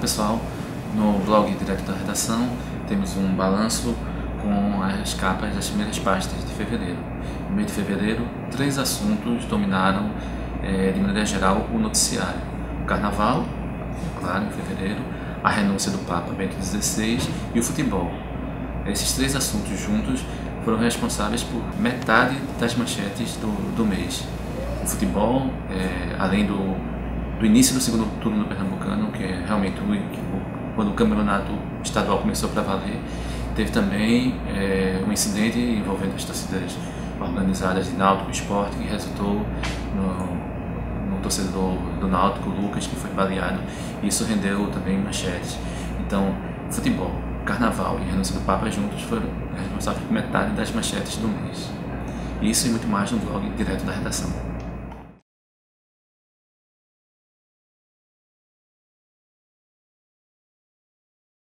pessoal, no blog Direto da Redação temos um balanço com as capas das primeiras páginas de fevereiro. No mês de fevereiro, 3 assuntos dominaram, de maneira geral, o noticiário. O Carnaval, claro, em fevereiro, a renúncia do Papa Bento XVI e o futebol. Esses 3 assuntos juntos foram responsáveis por metade das manchetes do mês. O futebol, além do início do segundo turno do Pernambucano, que é realmente quando o campeonato estadual começou para valer, teve também um incidente envolvendo as torcidas organizadas de Náutico Sport, que resultou no torcedor do Náutico, Lucas, que foi baleado, e isso rendeu também manchetes. Então, futebol, Carnaval e renúncia do Papa juntos foram responsáveis por metade das manchetes do mês. Isso e muito mais no blog Direto da Redação.